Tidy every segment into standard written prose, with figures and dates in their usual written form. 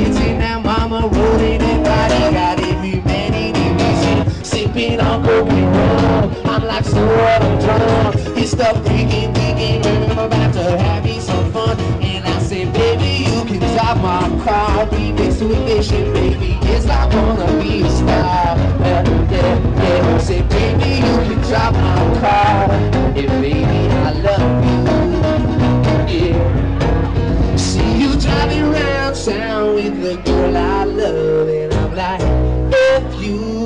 kids and now mama rolling and body got it humanity reason. Sipping on coke and rum, I'm like so I'm drunk. It's the freaking weekend, I'm about to have me some fun. And I said, baby, you can drive my car. Be mixed with vision, baby, yes, I wanna be a star. Yeah, I said, baby, you can drive my car. And baby, I love you, yeah. See you driving around town with the girl I love. And I'm like, if you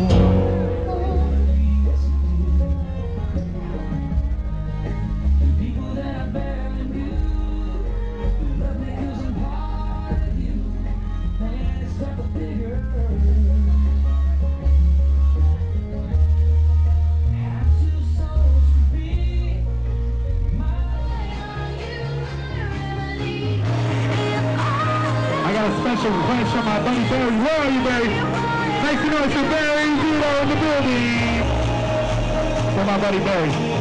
I got a special request from my buddy Barry. Where are you, Barry? Make some noise for Barry Zito in the building. For my buddy Barry.